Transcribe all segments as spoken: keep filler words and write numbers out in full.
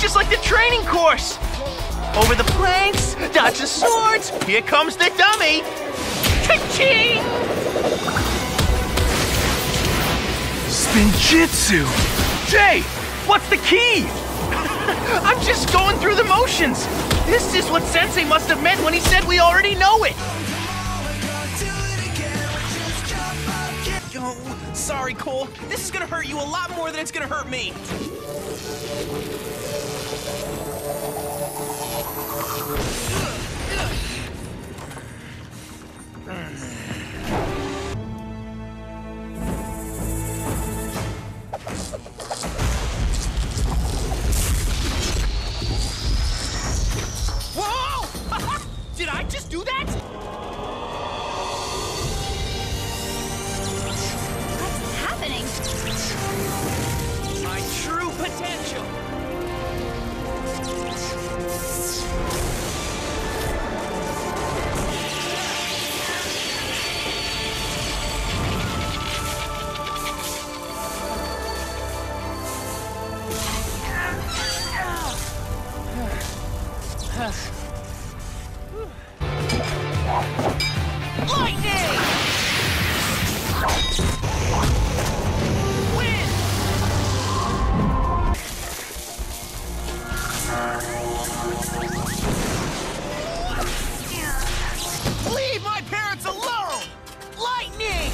just like the training course. Over the planes, dodge the swords, here comes the dummy. Ka-ching! Spinjitzu! Jay, what's the key? I'm just going through the motions. This is what Sensei must have meant when he said we already know it. Oh, sorry, Cole. This is gonna hurt you a lot more than it's gonna hurt me. Whoa! Did I just do that? What's happening? My true potential. Lightning! Win! Leave my parents alone! Lightning!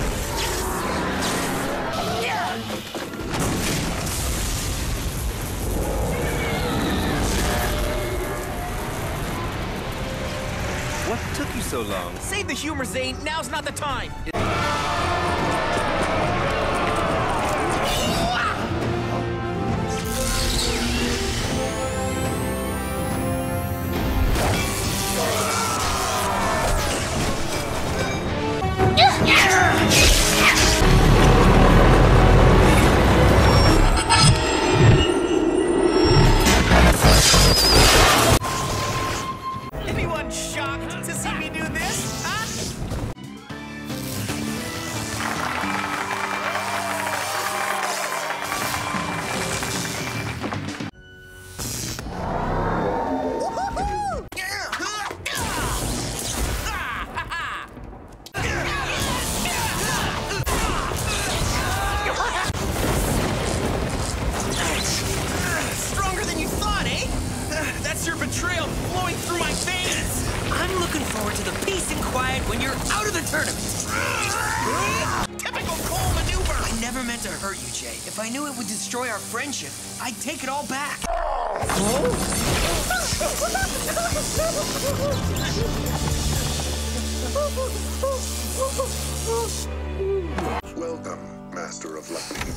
What took you so long? Save the humor, Zane. Now's not the time. Anyone shocked to see me do this? Huh? Stronger than you thought, eh? That's your betrayal flowing through my veins. I'm looking forward to the peace and quiet when you're out of the tournament. Typical Cole maneuver. I never meant to hurt you, Jay. If I knew it would destroy our friendship, I'd take it all back. Welcome, Master of Lightning.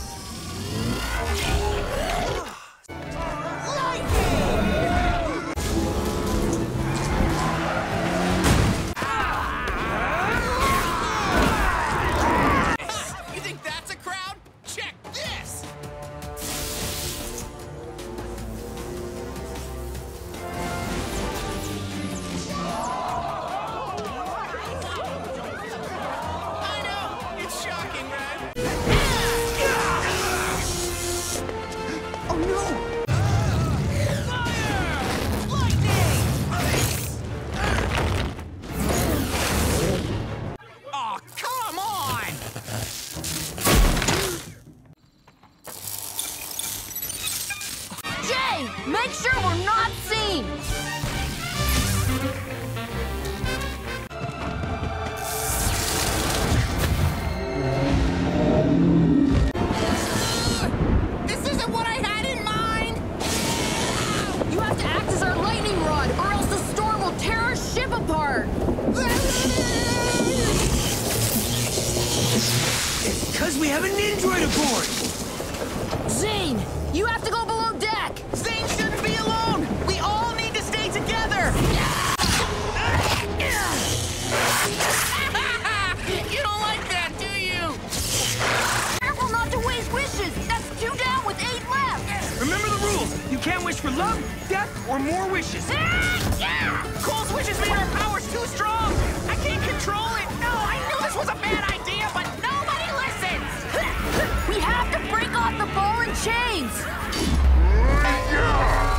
You think that's a crowd? Check this! I know! It's shocking, right? Oh no! Fire! Lightning! Aw, come on! Jay, make sure we're not seen. This isn't what I had in mind! You have to act as our lightning rod, or else the storm will tear our ship apart. Because we have a Nindroid aboard! Zane, you have to go below deck. Zane shouldn't be alone! We all need to stay together! You don't like that, do you? Careful not to waste wishes. That's two down with eight left. Remember the rules. You can't wish for love, death, or more wishes. Cole's wishes made our powers too strong. I can't control it. No, I knew this was a bad idea, but nobody listens. We have to break off the ball and chains. Yeah!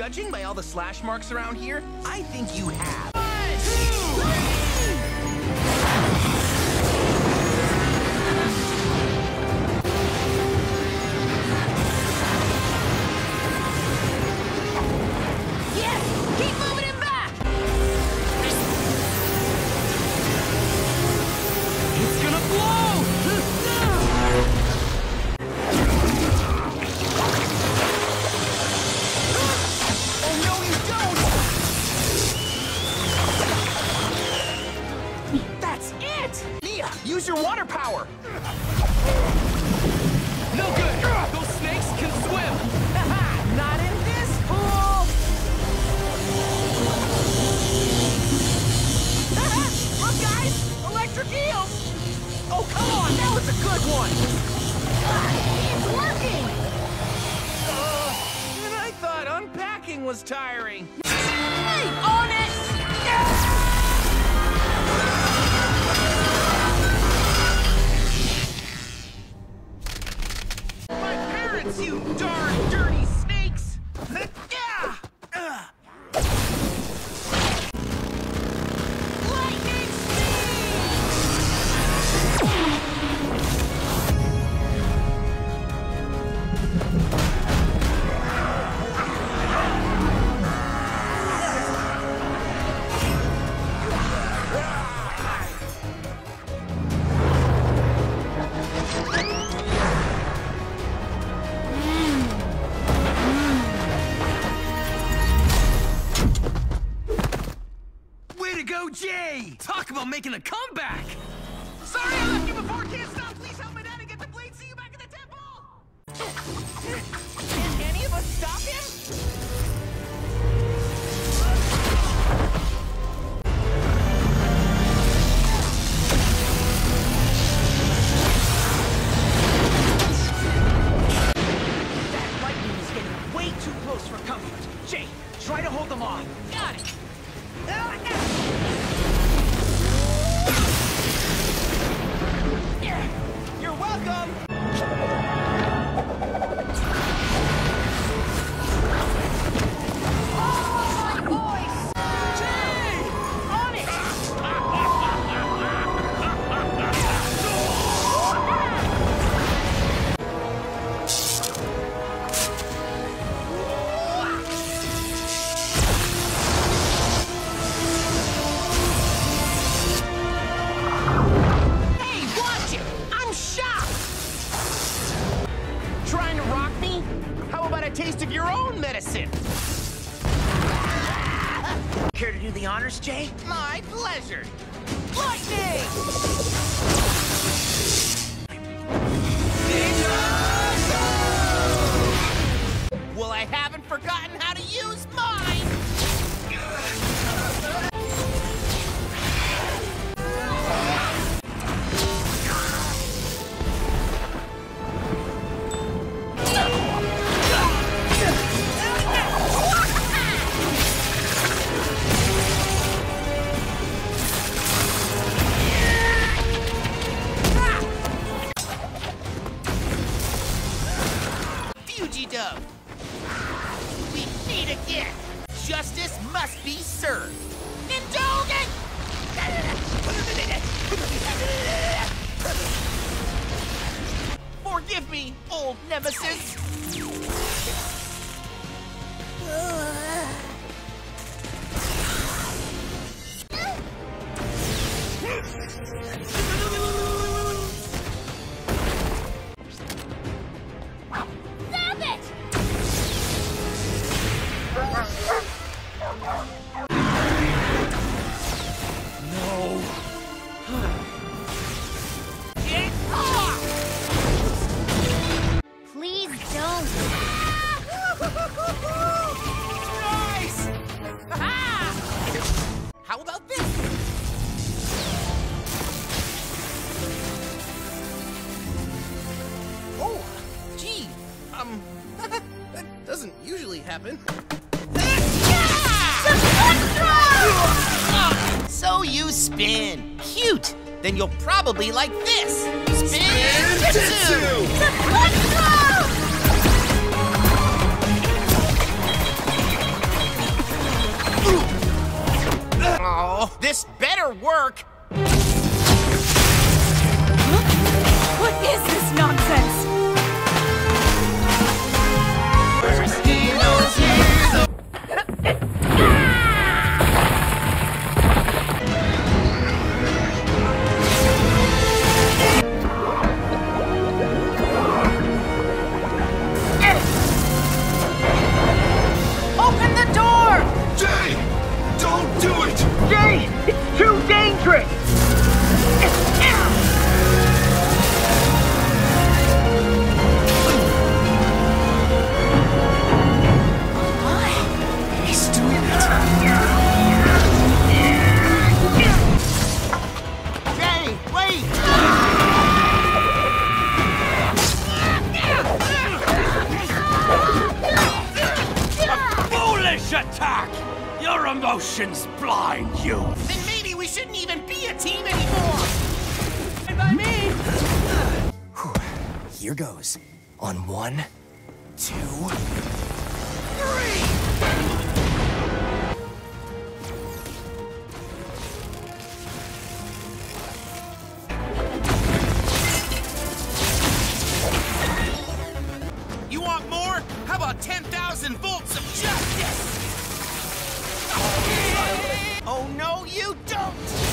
Judging by all the slash marks around here, I think you have. Yes! Keep moving him back! It's gonna blow! Oh no, you don't! That's it! Nia, use your water power! No good! Those snakes can swim! Haha! Not in this pool! Look, guys! Electric eels! Oh, come on! That was a good one! It's working! And I thought unpacking was tiring. Hey, on it! My parents, you darn dirty snakes! Yeah! Ugh. Lightning Way to go, Jay! Talk about making a comeback! Sorry I left you before, can't stop! Please help me down and get the blade, see you back at the temple! Can any of us stop him? That lightning is getting way too close for comfort. Jay, try to hold them off. Got it. Yeah, you're welcome. my voice! Jay, on it. Hey, watch it! I'm shocked! Trying to rock me? How about a taste of your own medicine? Care to do the honors, Jay? My pleasure! Lightning! Well, I haven't forgotten how to use mine! Fuji-dub! We meet again! Justice must be served! Indulgent! Forgive me, old nemesis! Stop it! Get off! Please don't. Nice! Aha! How about this? Oh, gee, um, that doesn't usually happen. So you spin. Cute. Then you'll probably like this. Spin Jitsu! emotions blind you. Then maybe we shouldn't even be a team anymore! By me! Here goes. On one, two, Three! You want more? How about ten thousand volts of justice? Oh no, you don't!